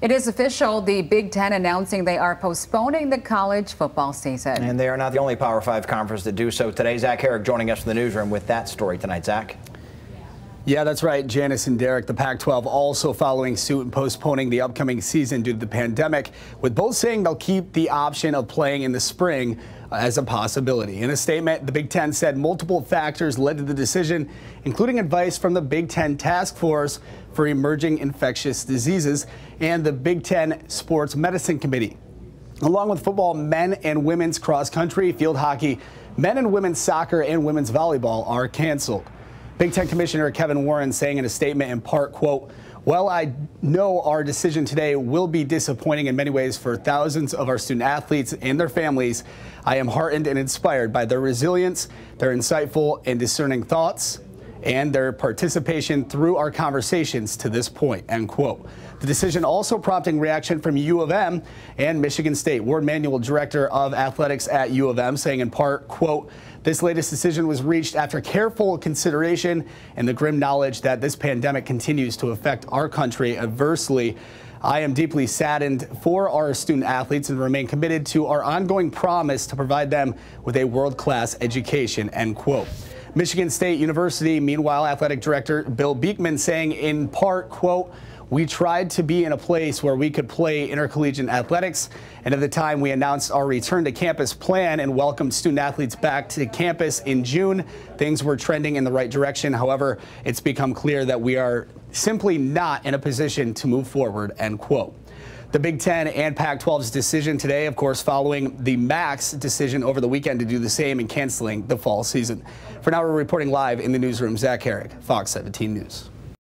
It is official. The Big Ten announcing they are postponing the college football season. And they are not the only Power 5 conference to do so today. Zach Herrick joining us from the newsroom with that story tonight. Zach? Yeah, that's right, Janice and Derek. The Pac-12 also following suit and postponing the upcoming season due to the pandemic, with both saying they'll keep the option of playing in the spring as a possibility. In a statement, the Big Ten said multiple factors led to the decision, including advice from the Big Ten Task Force for Emerging Infectious Diseases and the Big Ten Sports Medicine Committee. Along with football, men and women's cross country, field hockey, men and women's soccer, and women's volleyball are canceled. Big Ten Commissioner Kevin Warren saying in a statement in part, quote, "Well, I know our decision today will be disappointing in many ways for thousands of our student athletes and their families. I am heartened and inspired by their resilience, their insightful and discerning thoughts, and their participation through our conversations to this point," end quote. The decision also prompting reaction from U of M and Michigan State. Warde Manuel, director of athletics at U of M, saying in part, quote, "This latest decision was reached after careful consideration and the grim knowledge that this pandemic continues to affect our country adversely. I am deeply saddened for our student athletes and remain committed to our ongoing promise to provide them with a world-class education," end quote. Michigan State University, meanwhile, athletic director Bill Beekman saying in part, quote, "We tried to be in a place where we could play intercollegiate athletics, and at the time we announced our return to campus plan and welcomed student athletes back to campus in June, things were trending in the right direction. However, it's become clear that we are simply not in a position to move forward," end quote. The Big Ten and Pac-12's decision today, of course, following the MAC's decision over the weekend to do the same and canceling the fall season. For now, we're reporting live in the newsroom. Zach Herrick, Fox 17 News.